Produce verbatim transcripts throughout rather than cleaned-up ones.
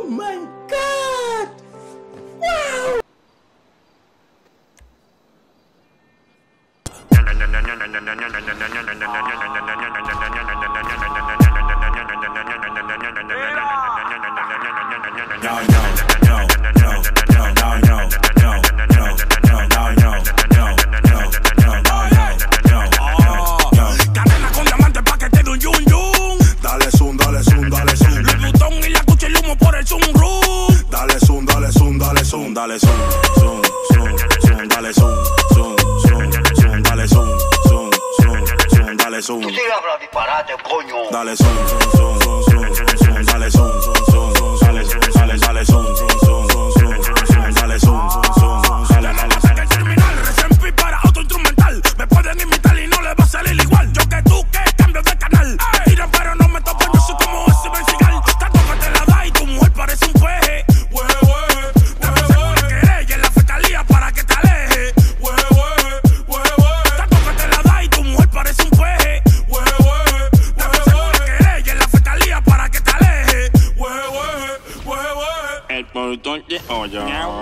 Oh my God! Wow! Cadena con diamante pa' que te dé un yun yun. Dale zoom, dale zoom, dale zoom. El botón y la cucha y el humo por el sunroof. Dale zoom, dale zoom, dale zoom, dale zoom, zoom, zoom, zoom, dale zoom, zoom, zoom, zoom, dale zoom, zoom, zoom, zoom, dale zoom. Tú sí hablas disparate, coño. Dale zoom, zoom, zoom, zoom, zoom, zoom, dale zoom, zoom, zoom, zoom, dale zoom, dale, dale zoom, zoom, zoom, zoom, zoom, zoom, dale zoom, zoom, zoom, zoom, dale, dale. Hasta que el terminal, R C M P para auto instrumental. Me pueden imitar y no les va a salir igual. Yo que tú que cambio de canal. Me tiran pero no me topan, yo soy como ese Benzigal. Tanto que te la da y tu mujer parece un peje. Hue, hue, dame seguro querella en la fiscalía para que te aleje. Hue, hue, hue, hue. Tanto que te la da y tu mujer parece un peje. Hue, hue, dame seguro querella en la fiscalía para que te aleje. Hue, hue, hue, hue. El productor de hoyo.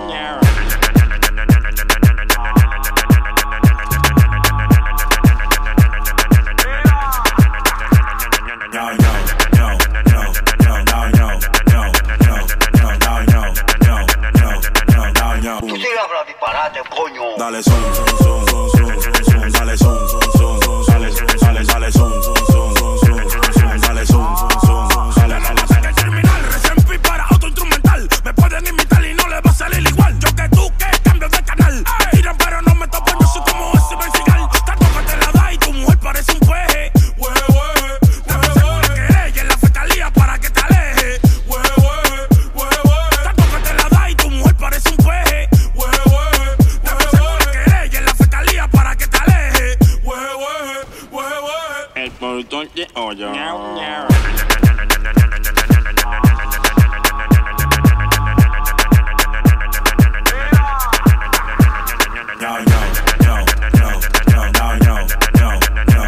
Tú sí hablas disparate, coño. Dale zoom, zoom, zoom, zoom, zoom, zoom, dale zoom, zoom, zoom, zoom, dale, dale, dale zoom, zoom, zoom, zoom, zoom, zoom, dale zoom, zoom, zoom, zoom, dale, dale. Hasta que el terminal, R C M P para auto instrumental. Me pueden imitar y no les va a salir igual. Yo que tú que cambio de canal. Me tiran pero no me topan, yo soy como ese Benzigal. Tanto que te la da y tu mujer parece un peje. Hue, hue, dame seguro querella en la fiscalía para que te aleje. Hue, hue, hue, hue. Tanto que te la da y tu mujer parece un peje. Hue, hue, dame seguro querella en la fiscalía para que te aleje. Hue, hue, hue, hue. El productor de hoyo.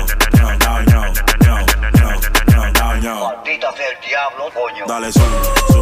Maldita sea el diablo, coño. Dale zoom,